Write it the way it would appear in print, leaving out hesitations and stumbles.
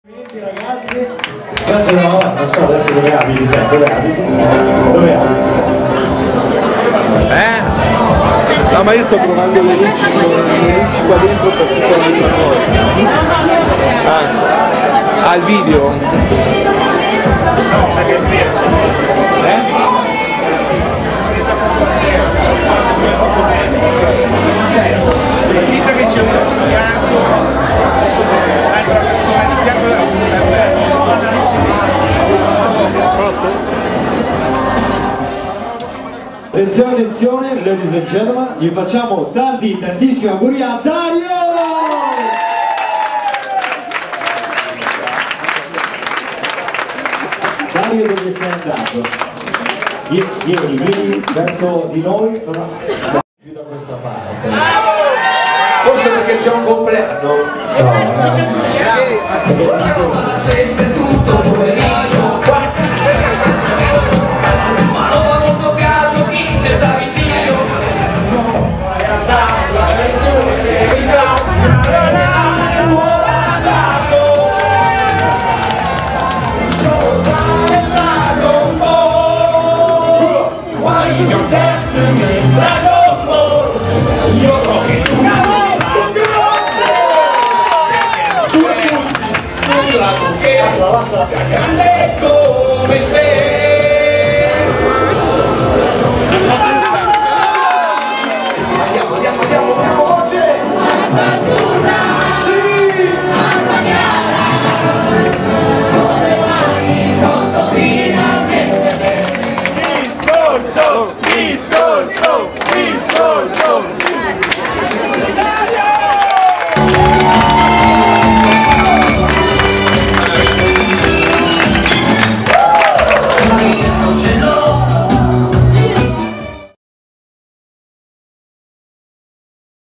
Ragazzi, no, non so adesso dove abiti te, dove abiti? Dove abiti? No, ma io sto provando le luci qua dentro per tutta la cosa. Al video? Dite che c'è un fianco, un'altra persona di fianco della Attenzione, attenzione, ladies and gentlemen, gli facciamo tantissimi auguri a Dario! Dario, dove stai andato? Vieni verso di noi, più da questa parte. Forse perché c'è un compleanno? No.